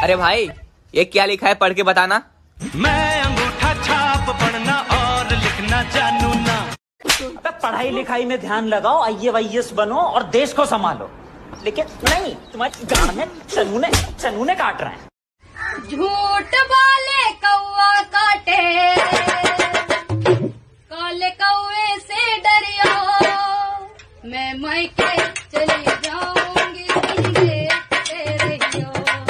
अरे भाई ये क्या लिखा है, पढ़ के बताना। मैं अंगूठा छाप पढ़ना और लिखना जानू ना। अबे पढ़ाई लिखाई में ध्यान लगाओ, IAS बनो और देश को संभालो। लेकिन नहीं, तुम्हारी गांड में चनूने काट रहे हैं। झूठ बोले कौवा काटे, काले कौवे से डरियो, मैं मायके चली जाऊंगी देखते रहियो।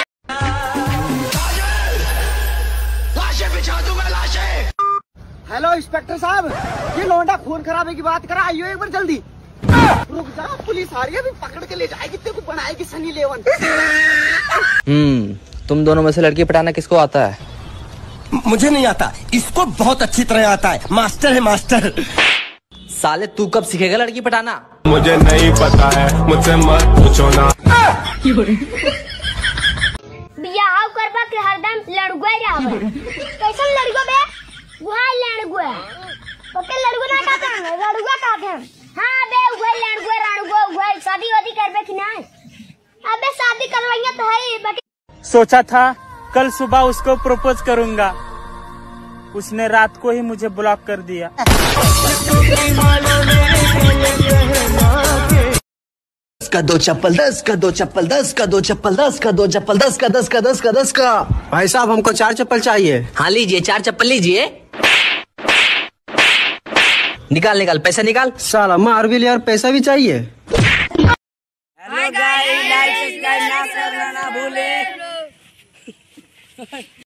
लाशें बिछा दूंगा लाशें। हेलो इंस्पेक्टर साहब, ये लौंडा खून खराबे की बात करा, आइयो एक बार जल्दी। रुक जा, पुलिस आ रही है, अभी पकड़ के ले जाएगी, तेरे को बनाएगी सनी लेवन। तुम दोनों में से लड़की पटाना किसको आता है? मुझे नहीं आता, इसको बहुत अच्छी तरह आता है, मास्टर है मास्टर। साले तू कब सीखेगा लड़की पटाना? मुझे नहीं पता है, मुझसे मत पूछो ना। बियाह करबा के हरदम लड़गुआ रहबे। कैसन लड़गो बे? गुहाई लड़गुआ। ओके लड़गो ना कहते हैं, लड़गुआ कहते हैं। हां बे गुहाई लड़गुआ राड़गुआ गुहाई। शादी वादी करबे कि नहीं? अबे शादी करवाइया तो है, बाकी सोचा था कल सुबह उसको प्रपोज करूंगा, उसने रात को ही मुझे ब्लॉक कर दिया। 10 का 2 चप्पल, 10 का 2 चप्पल, 10 का 2 चप्पल, 10 का 2 चप्पल, 10 का 10 का 10 का 10 का। भाई साहब हमको 4 चप्पल चाहिए। हाँ लीजिए, 4 चप्पल लीजिए। निकाल पैसा निकाल। साला मार भी लिया और पैसा भी चाहिए।